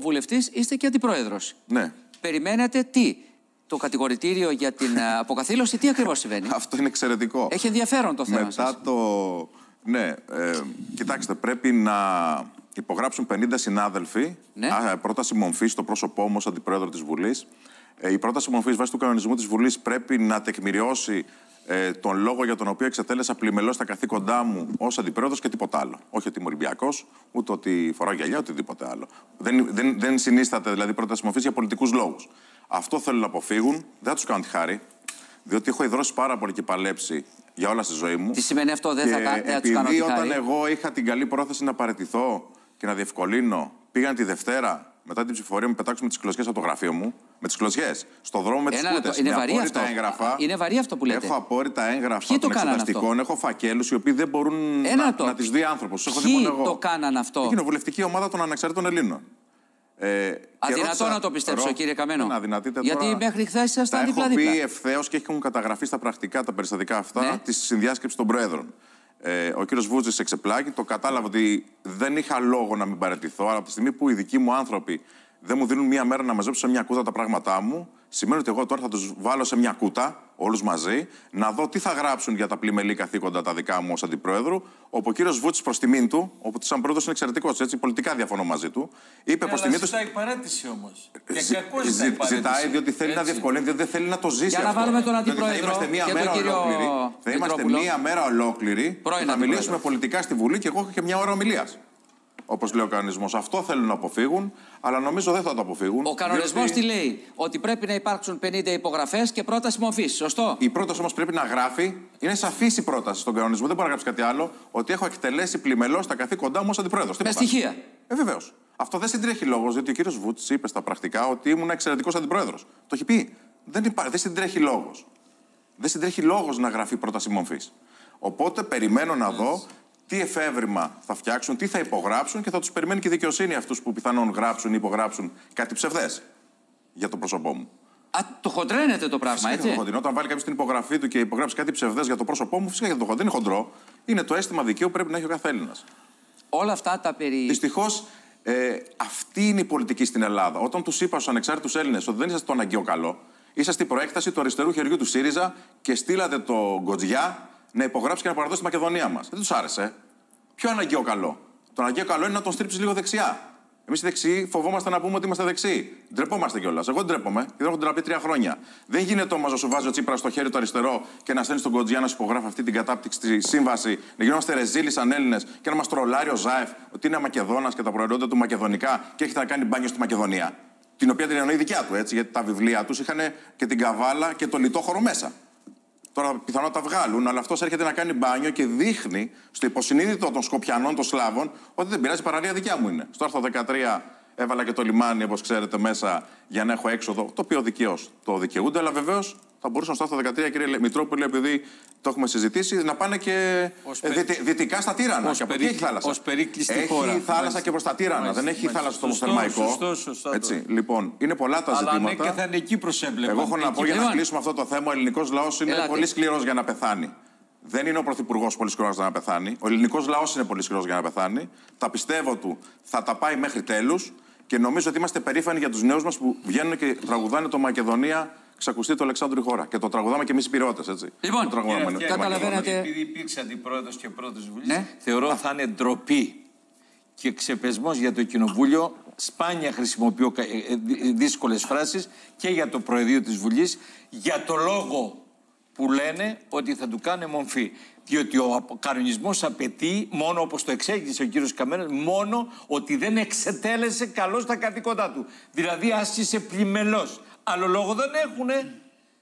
βουλευτής, είστε και αντιπρόεδρος. Ναι. Περιμένετε τι? Το κατηγορητήριο για την αποκαθήλωση, τι ακριβώς συμβαίνει? Αυτό είναι εξαιρετικό. Έχει ενδιαφέρον το θέμα. Μετά το... Ναι, κοιτάξτε, πρέπει να υπογράψουν 50 συνάδελφοι, ναι, πρόταση μομφής στο πρόσωπό μου ως αντιπρόεδρο της Βουλής. Η πρόταση μομφής βάσει του κανονισμού της Βουλής πρέπει να τεκμηριώσει τον λόγο για τον οποίο εξετέλεσα πλημελώς τα καθήκοντά μου ως αντιπρόεδρος και τίποτα άλλο. Όχι ότι είμαι Ολυμπιακός, ούτε ότι φοράω γυαλιά, οτιδήποτε άλλο. Δεν συνίσταται δηλαδή πρόταση μομφής για πολιτικούς λόγους. Αυτό θέλουν να αποφύγουν. Δεν θα τους κάνω τη χάρη, διότι έχω ιδρώσει πάρα πολύ και παλέψει για όλα στη ζωή μου. Τι σημαίνει αυτό, δεν θα τους κάνω τη χάρη? Επειδή όταν εγώ είχα την καλή πρόθεση να παραιτηθώ και να διευκολύνω, πήγαν τη Δευτέρα μετά την ψηφοφορία μου πετάξουν με τις κλωτσιές από το γραφείο μου. Με τις κλωτσιές. Στο δρόμο με τις σκούτες. Είναι βαρύ αυτό. Έγγραφα. Είναι βαρύ αυτό που λέτε. Έχω απόρριτα έγγραφα των εξεταστικών. Έχω φακέλους οι οποίοι δεν μπορούν να τις δει άνθρωπος. Ποιοι το κάναν αυτό? Η κοινοβουλευτική ομάδα των ανεξαρτήτων Ελλήνων. Αδυνατό να το πιστέψω, κύριε Καμένο. Γιατί τώρα, μέχρι χθες ήσασταν δίπλα-δίπλα. Έχω πει ευθέως και έχουν καταγραφεί στα πρακτικά τα περιστατικά αυτά, ναι, τη συνδιάσκεψη των Προέδρων. Ο κύριος Βούτζης εξεπλάγει, το κατάλαβε ότι δεν είχα λόγο να μην παραιτηθώ, αλλά από τη στιγμή που οι δικοί μου άνθρωποι δεν μου δίνουν μία μέρα να μαζέψω σε μια κούτα τα πράγματά μου, σημαίνει ότι εγώ τώρα θα τους βάλω σε μια κούτα, όλους μαζί, να δω τι θα γράψουν για τα πλημελή καθήκοντα τα δικά μου ως αντιπρόεδρου. Όπου ο κύριος Βούτζης προς τιμήν του, όπου σαν πρόεδρος είναι εξαιρετικός, έτσι, πολιτικά διαφωνώ μαζί του, είπε προς τιμήν του. Ζητάει παράτηση όμως. Ζητάει διότι θέλει να διευκολύνει, διότι δεν θέλει να το ζήσει. Για να βάλουμε τον αντιπρόεδρο. Θα είμαστε μία μέρα ολόκληρη και θα μιλήσουμε πολιτικά στη Βουλή και εγώ έχω και μια ώρα ομιλίας. Όπως λέει ο κανονισμός. Αυτό θέλουν να αποφύγουν, αλλά νομίζω δεν θα το αποφύγουν. Ο κανονισμός τι λέει? Ότι πρέπει να υπάρξουν 50 υπογραφές και πρόταση μορφής. Σωστό. Η πρόταση όμως πρέπει να γράφει, είναι σαφής η πρόταση στον κανονισμό, δεν μπορεί να γράψει κάτι άλλο, ότι έχω εκτελέσει πλημελώς τα καθήκοντά μου ως αντιπρόεδρος. Με στοιχεία. Βεβαίως. Αυτό δεν συντρέχει λόγος, διότι ο κύριος Βούτζης είπε στα πρακτικά ότι ήμουν εξαιρετικός αντιπρόεδρος. Το έχει πει. Δεν συντρέχει λόγος. Δεν συντρέχει λόγος να γραφεί πρόταση μορφής. Οπότε περιμένω να δω τι εφεύρημα θα φτιάξουν, τι θα υπογράψουν και θα τους περιμένει και η δικαιοσύνη αυτούς που πιθανόν γράψουν ή υπογράψουν κάτι ψευδές για το πρόσωπό μου. Το χοντρένεται το πράγμα, έτσι. Το χοντρένω. Όταν βάλει κάποιος την υπογραφή του και υπογράψει κάτι ψευδές για το πρόσωπό μου, φυσικά για το χοντρένο είναι χοντρό. Είναι το αίσθημα δικαίου που πρέπει να έχει ο κάθε Έλληνας. Όλα αυτά τα περί. Δυστυχώς, αυτή είναι η πολιτική στην Ελλάδα. Όταν τους είπα στους ανεξάρτητους Έλληνες ότι δεν είσαστε το αναγκαίο καλό, είσαστε η προέκταση του αριστερού χεριού του ΣΥΡΙΖΑ και στείλατε το Γκοτζιά να υπογράψει και να παραδώσει τη Μακεδονία μας. Δεν τους άρεσε. Ποιο αναγκαίο καλό? Το αναγκαίο καλό είναι να τον στρίψει λίγο δεξιά. Εμείς οι δεξιοί φοβόμαστε να πούμε ότι είμαστε δεξιοί. Ντρεπόμαστε κιόλας. Εγώ ντρέπομαι και δεν έχω ντραπεί 3 χρόνια. Δεν γίνεται όμως να σου βάζει ο Τσίπρας στο χέρι το αριστερό και να στέλνει τον Γκοτζιά να σου υπογράφει αυτή την κατάπτυξη στη σύμβαση, να γινόμαστε ρεζίλοι σαν Έλληνες και να μας τρολάρει ο Ζάεφ ότι είναι Μακεδόνας και τα προϊόντα του μακεδονικά και έχετε να κάνει μπάνιο στη Μακεδονία. Την οποία την εννοεί δικιά του, έτσι, γιατί τα βιβλία τους είχαν και την καβάλα και το λιτόχωρο μέσα. Τώρα πιθανόν τα βγάλουν, αλλά αυτός έρχεται να κάνει μπάνιο και δείχνει στο υποσυνείδητο των Σκοπιανών, των Σλάβων, ότι δεν πειράζει, η παραλία δικιά μου είναι. Στο άρθρο 13 έβαλα και το λιμάνι, όπως ξέρετε, μέσα για να έχω έξοδο, το οποίο δικαίως το δικαιούνται, αλλά βεβαίως θα μπορούσαν στο άρθρο 13, κύριε Μητρόπουλε, επειδή το έχουμε συζητήσει, να πάνε και δυτικά στα Τύρανα. Και από εκεί έχει θάλασσα. Ως περίκλειστη χώρα. Έχει θάλασσα και προς τα Τύρανα, δεν έχει θάλασσα στο Θερμαϊκό. Έτσι, λοιπόν, είναι πολλά τα ζητήματα. Αλλά ναι, και θα είναι εκεί προσέβλεπαν. Εγώ έχω να πω για να κλείσουμε αυτό το θέμα, ο ελληνικός λαός είναι πολύ σκληρός για να πεθάνει. Δεν είναι ο πρωθυπουργός πολύ σκληρός για να πεθάνει. Ο ελληνικός λαός είναι πολύ σκληρός για να πεθάνει. Τα πιστεύω του θα τα πάει μέχρι τέλους και νομίζω ότι είμαστε περήφανοι για τους νέους μας που βγαίνουν και τραγουδάνε το Μακεδονία. Ξακουστεί το Αλεξάνδρου η χώρα. Και το τραγουδάμε και εμείς οι Πειραιώτες, έτσι. Λοιπόν, καταλαβαίνετε. Επειδή υπήρξε αντιπρόεδρος και πρόεδρος της Βουλής, ναι, θεωρώ θα είναι ντροπή και ξεπεσμός για το Κοινοβούλιο. Σπάνια χρησιμοποιώ δύσκολες φράσεις και για το Προεδρείο της Βουλής για το λόγο που λένε ότι θα του κάνουν μομφή. Διότι ο κανονισμός απαιτεί, μόνο όπως το εξέγγισε ο κύριος Καμένος, μόνο ότι δεν εξετέλεσε καλώς τα καθήκοντά του. Δηλαδή άσκησε πλημελώς. Άλλο λόγο δεν έχουνε.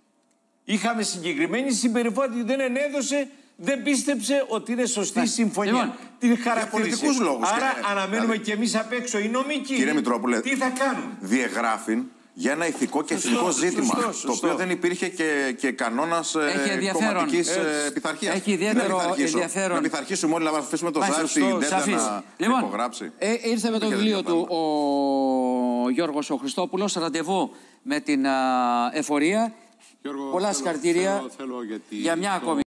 Είχαμε συγκεκριμένη συμπεριφορά, δεν ενέδωσε, δεν πίστεψε ότι είναι σωστή η συμφωνία. Λοιπόν, την χαρακτήρισε. Άρα αναμένουμε κι εμείς απ' έξω οι νομικοί. Κύριε Μητρόπουλε, τι θα κάνουν? Διεγράφην για ένα ηθικό και εθνικό ζήτημα. Το οποίο δεν υπήρχε και κανόνας κομματικής πειθαρχίας. Έχει ιδιαίτερο ενδιαφέρον. Να πειθαρχήσουμε όλοι, να αφήσουμε το Ζάεφ στην Ντέντα να υπογράψει. Ήρθε με το βιβλίο του ο Γιώργος ο Χριστόπουλος, ραντεβού με την εφορία. Πολλά συγχαρητήρια για μια ακόμη.